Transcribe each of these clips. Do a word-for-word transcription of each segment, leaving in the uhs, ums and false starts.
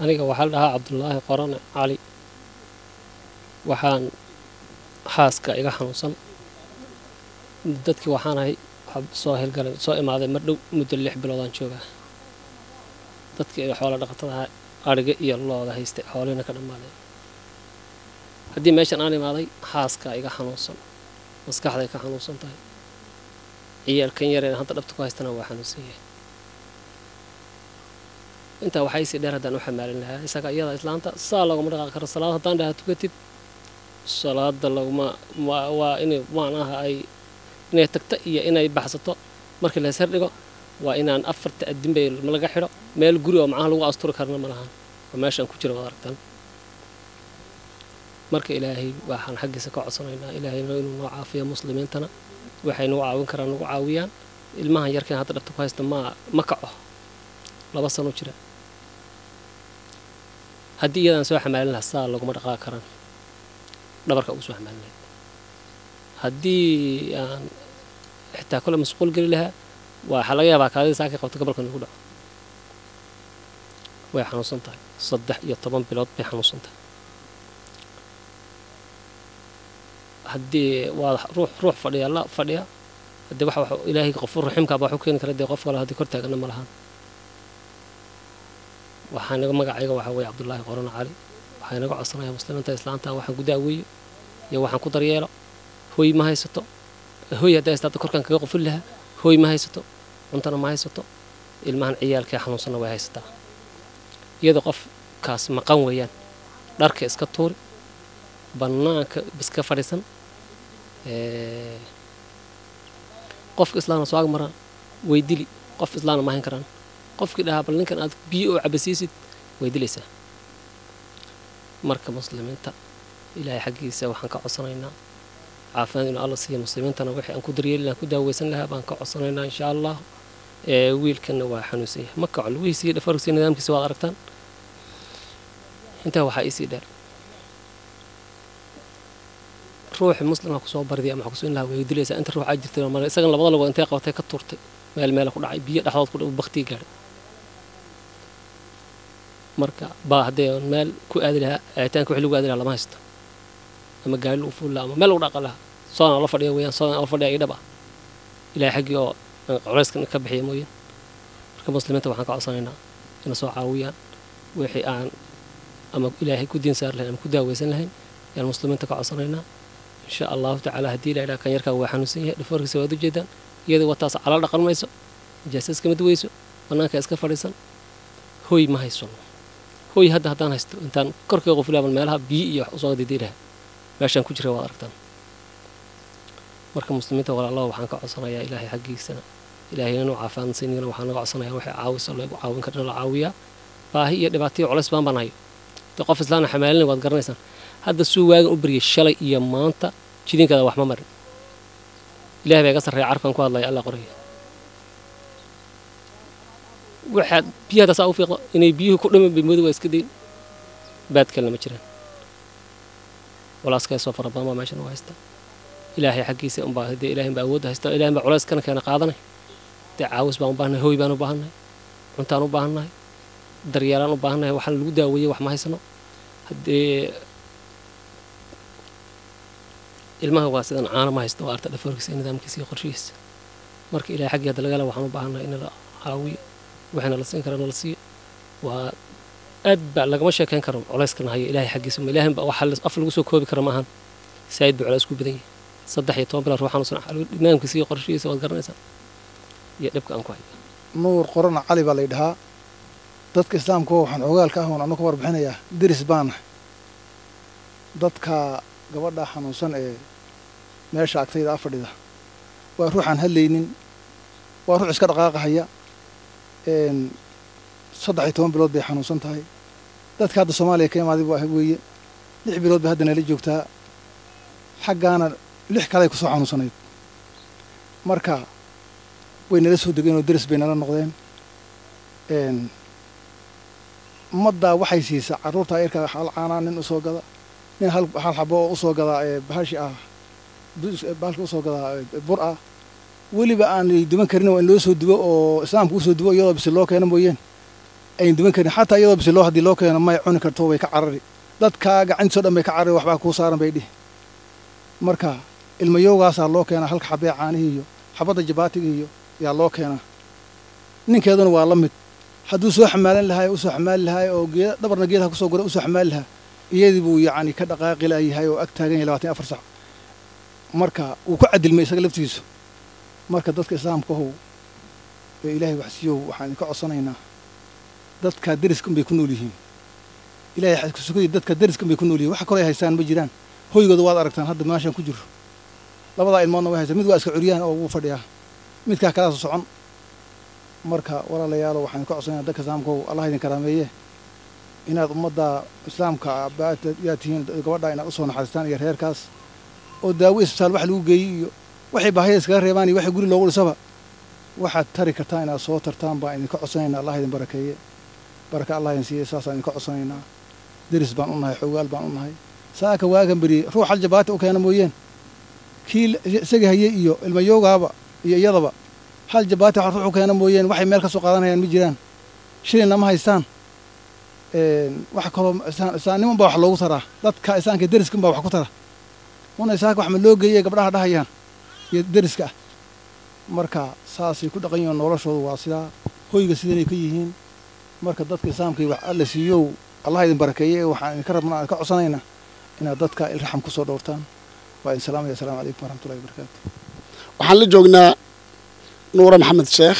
aniga waxaa la dhahaa Cabdullaahi Qorane Cali waxaan xaaska iga xanuunsan dadkii waxaan ahay soo helgalay soo imaaday mar dhow muddo lix bilood aan joogaa dadkii xoolo dhaqatada ariga iyo looda haystay xoolina ka dhamaaday haddii meeshan aan imaaday xaaska iga xanuunsan maskaxday ka xanuunsan tahay ciyaalkan yareen hadda dhabta ku haystana waa xanuunsan yahay inta waxay si dheer hadaan u xamaalin lahaa isaga iyada islaanta saa laguma dhaqaaqi karo salaad hadaan dhaha tukatid salaada laguma waa inay macnaha ay inay tagta iyo inay baxsato markii la sar dhigo waa inaan afarta adin bay laga xiro meel guri oo macnaha lagu asturi karna ma lahan oo meeshan ku jiro wada aragtan marka ilaahay waxaan xaqiisa ka codsanaynaa ilaahayna inuu noo caafiyo muslimiintana waxay noo caawin karaan nagu caawiyaan ilmahan yarkan hadda dhabta ku haysta ma ma kaco laba sano jira haddii iyadan soo xamaalin lahaa saa laguma dhaqaaqi karaan dhabarka ugu soo xamaalin lahayd haddii aan xitaa kole masquul geli lahaa waxaa laga yaabaa kaadida saakay qabta gobolka nagu dhaco way xanuunsan tahay saddex iyo toban bilood bay xanuunsan tahay haddii waa ruux ruux fadhiya la fadhiya haddii waxa ilaahay qof raximka baa wuxuu keeni kara dee qof kale haddii kor taagana ma lahan waxaan naga magacayga waxa weeye Cabdullaahi Qorane Cali waxaan naga codsanayaa muslimiinta islaanta waxaan ku daaweeyo iyo waxaan ku daryeelo hooy ma haysato hooy hadda istaada korkan kaga qofil lahaa hooy ma haysato cuntana ma haysato ilmahan ciyaalka xanuunsan way haysataa iyada qof kaas maqan weeyaan dharka iska tuuri banaanka iska fadhiisan ee qofka islaamna soo agmara way dili qof islaamna ma hayn karaan qofkii dhahaa bal ninkan aad biyo oo cabasiisid way dilaysaa marka muslimiinta ilaahay xaqiisa waxaan ka codsanaynaa caafimaad inuu alla siiyo muslimiintana wixii aan ku daryeeli lahaa ku daaweysan lahaa baan ka codsanaynaa insha allah ee wiilkana waa xanuunsan yahay ma kaco lugihiisa iyo dhafarkiisa nidaamkiisa waad aragtaan intaa waxaa isii dheer ruuxi muslimka ku soo bardiya ama xogsoon lahaa way dilaysaa inta ruux ajirtay mar isaga labada lagood intay qabatay ka turtay meel meel ku dhacay biyo dhaxdood ku dhaw baqti gaar marka baa hadee meel ku aadi lahaa aaytaan ku xilligu aadi lahaa lama haysto ama gaari lagu fuul ama meel lagu dhaqo lahaa soo la fadhiyo weeyaan soo la fadhiyo idaba ilaahay xaqii oo culayskan ka bixiyo mooyeen marka muslimiinta waxaan ka codsanaynaa inay soo caawiyaan wixii aan ama ilaahay ku diin saar lahayn ama ku daaweysan lahayn yaan muslimiinta ka codsanaynaa insha Allah ta'ala hadii la ilaa kan yarka waa xanuunsan yahay dhafarkiisa wada jeedaan iyada wataas cala dhaqan mayso jaasas kama duwayso banaanka iska fadhiisan hooy ma hayso hooy hadda hadaan haysto intaan korkay qof ilaaban meelaha biyo iyo wax soo diidiraa meeshan ku jira waa aragtaan marka muslimiinta walaalaha waxaan ka codsanayaa ilaahay xaqiisana ilaahay inuu caafaan siinina waxaan ka codsanayaa waxa caawiso lagu caawin karna la caawiya baahi iyo dhibaato culays baan banahay dad qof islaana xamaalin waad garanaysan hadda suu waagan u bariyay shalay iyo maanta jidinkaada wax ma marin ilaahay baa ka sarreeya carfan ku hadlay alla qoriyo waxa biyada saa u fiiqo inay biyuhu ku dhamaan bimadu waa iska deyn baad kale ma jiraan walaaska soo farabadan ma meeshan waa haysta ilaahay xaqiisa um baa hadii ilaahay baa awood haysta ilaahay baa culays kana keena qaadanay taa caawis baan u baahnay hooy baan u baahnay cuntaan u baahnay daryeelaan u baahnay waxa lagu daaweeyay wax ma haysano hadii ilmaha waa sidan caana ma haysto arta dhafarkiisa nidaamkiisa iyo qorshihiisa marka ilaahay xaqiisa laga waxaan u baahnay in la caawiyo waxana la siin karana la siiyo waa aad baa lagama sheekayn karo culayskan hayo ilaahay xaqiisa ma ilaahay baa waxa af lagu soo koobi karo ma ahan saayid buu culays ku badan yahay saddex iyo toban bilood ruuxan soo nidaamkiisa iyo qorshihiisa wad garanaysaa iyo dhibka aan ku hayo nuur Qorane Cali baa la yidhahaa dadka islaamka waxaan ogaalka ah oo aan ka warbixinayaa diris baan dadka gabadha xanuunsan ee meesha agtayda afadhida waa ruuxan hadlaynin waa ruux iska dhaqaaqaya een saddex iyo toban bilood bay xanuunsan tahay dadka hadda Soomaaliya ka imaaday waa weeye lix bilood bay hadda nala joogtaa xaqaana lix kale ku soo xanuunsanayd marka way nala soo degeen oo diris bay nala noqdeen een ummadda waxay siisa caruurta yarka hal caanaan nin u soo gada nin hal hal xabo u soo gada ee bahashi ah baalka u soo gada bur ah waliba aan duban karin oo in loo soo dubo oo islaamku u soo dubo iyadoo bis loo keeno mooyeen ayn duwan karin xataa iyadoo bisi loo hadii loo keeno may cuni karto way ka carari dadka gacantiisa dhan bay ka carari waxba ku saaran bay dhih marka ilmayoogaas loo keena halka xabay caanihi iyo xabada jabaatiga iyo yaa loo keena ninkeeduna waa la mid hadduu soo xamaalan lahay oo soo xamaali lahay oo geed dhabarna geedaha ku soo guray u soo xamaali lahaa iyadii buu yacni ka dhaqaaqi lahayahay oo ag taagan yahay labaatan iyo afar sac marka uu ku cadilmay isaga laftiisu marka dadka islaamka how ee ilaahay wax siiyo waxaan ka codsanaynaa dadka deriska bay ku nool yihiin ilaahay xad ku sugay dadka deriska bay ku nool yihiin waxa kale ay haystaan ma jiraan hoygooda waad aragtaan hadda meeshan ku jiro labada ilmoodna way haystaan mid waa iska curiyaan oo uu fadhiyaa midka kala socon marka walaalayaal waxaan ka codsanaynaa dadka islaamka Allah idin karaameeye inaad ummadda islaamka baad yaatihiin gabadha inaad u soo naxariistaan iyo reerkaas oo daawo isbitaal wax lagu geeyay iyo waxay baahida iskaga reebaan iyo waxay guri loogu dhisaba waxaad tari kartaa inaad soo tartaan baa idin ka codsanaynaa Allah idin barakeeye baraka Allah idin siiyo saas aan ka codsanaynaa deris baan u nahay xogaal baan u nahay saaka waagan bari ruux hal jabaati u keena mooyeen kii isaga hayay iyo ilmayoogaaba iyo iyadaba hal jabaati ruux u keena mooyeen waxay meel ka soo qaadanayaan ma jiraan shilina ma haystaan een waxa kale isaaniman baa wax loogu taraa dadka isaanka deriska baa wax ku tara una isaaka wax ma loo geeyay gabdhaha dhahayaan iyo deriska marka saasi ku dhaqan yihiin noloshoodu waa sida hoyga sidanay ka yihiin marka dadka islaamka wax alla siiyo Allah idin barakeeye waxaan ka rabnaa ka codsanaynaa inaad dadka ilraxam ku soo dhowrtaan waa salaam iyo salaam alaykum warahmatullahi wabarakatuh waxaan la joognaa Nuura Maxamed Sheekh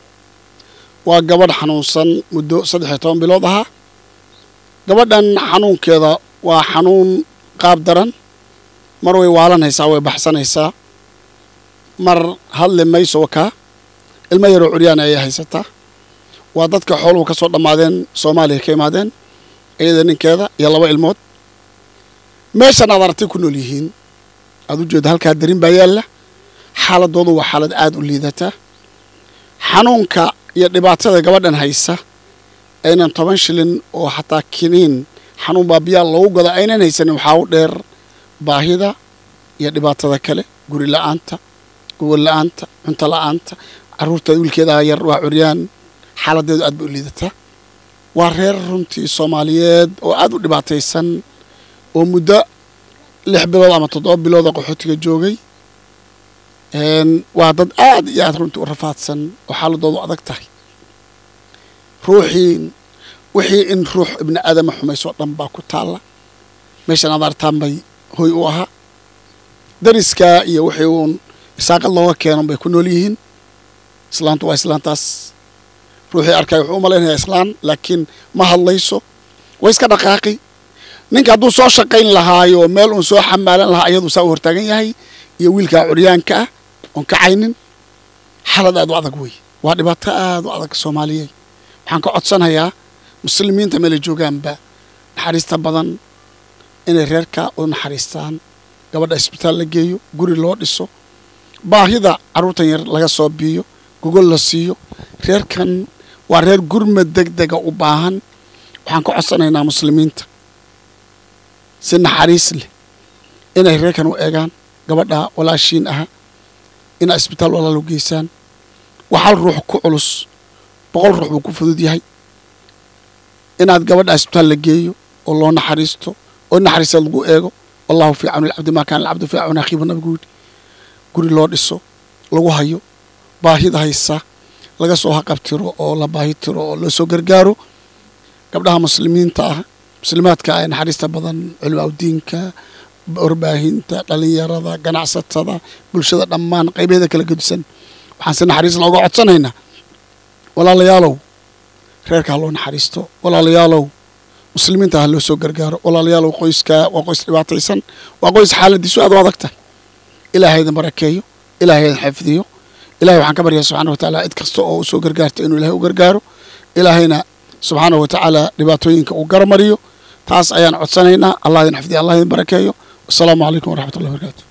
waa gabadh xanuunsan muddo saddex iyo toban bilood ah gabadhan xanuunkeeda waa xanuun qaab daran mar way waalanaysaa way baxsanaysaa mar hadle mayso waka ilma yar oo curyaan ay haysataa waa dadka xooluhu ka soo dhamaadeen Soomaaliya ka imaadeen iyada ninkeeda iyo laba ilmood meeshan aad aragtay ku nool yihiin aad u jeedo halka darin baa yaala xaaladoodu waa xaalad aad u liidata xanuunka iyo dhibaatada gabadhan haysa aynan toban shilin oo xataa kiniin xanuun baabiya loogu gado aynan haysan waxa u dheer baahida iyo dhibaatada kale guri la'aanta gobol la'aanta cunto la'aanta caruurta wiilkeeda yar waa curyaan xaaladeedu aad u liidata waa reer runtii Soomaaliyeed oo aad u dhibaataysan oo muddo lix bilood ama toddoba bilood qaxootiga joogay een waa dad aad iyo aad runtii u rafaadsan oo xaaladoodu adag tahay ruuxiin wixii in ruux ibn aadam xumayso dhan baa ku taala meeshan aad artaan bay hoy u aha dariska iyo wixii uu isaaqad looga keenay bay ku nool yihiin islaantu waa islaantaas ruuxii arkay wuxuu u maleynayaa islaan laakiin ma hadlayso way iska dhaqaaqi ninka hadduu soo shaqayn lahaayo meel uu soo xamaalan lahaa iyadu saa u hortaagan yahay iyo wiilka curyaanka ah oo ka caynin xaalad aad u adag way waa dhibaato aad u adag Soomaaliyeed waxaan ka codsanayaa muslimiinta meel joogaanba naxariista badan inay reerka u naxariistaan gabadha isbitaal la geeyo guri loo dhiso baahida caruurtan yar laga soo biyo gogol la siiyo reerkan waa reer gurmad degdeg u baahan waxaan ka codsanaynaa muslimiinta si naxariis leh inay reerkan u eegaan gabadha walaashiin ah in isbitaal walaal u geysaan waxa ruux ku culus boqol ruux uu ku fudud yahay inaad gabadha isbitaal la geeyo oo loo naxariisto oo naxariis lagu eego wallahu fi auni al-abd ma kana al-abd fi auni akhihi nabiyud guri loo dhiso lagu hayo baahida haysa laga soo haqabtiro oo la baahitiro oo la soo gargaaro gabdhaha muslimiinta ah muslimaadka ay naxariista badan culimada diinka warbaahinta dhalinyarada ganacsatada bulshada dhammaan qaybaheeda kala gudsan waxaan si naxariis looga codsanaynaa walaalayaalow reerka loo naxariisto walaalayaalow muslimiinta ha loo soo gargaaro walaalayaalow qoyska waa qoys dhibaataysan waa qoys xaaladiisu aad u adag tahay ilaahay idin barakeeyo ilaahay idin xifdiyo ilaahay waxaan ka baryaa subxaanahu wa tacaala cid kasta oo u soo gargaarta inuu ilaahay u gargaaro ilaahayna subxaanahu wa tacaala dhibaatooyinka uu garamariyo taas ayaan codsanaynaa allah idin xifdiyo allah idin barakeeyo والسلام عليكم ورحمة الله وبركاته.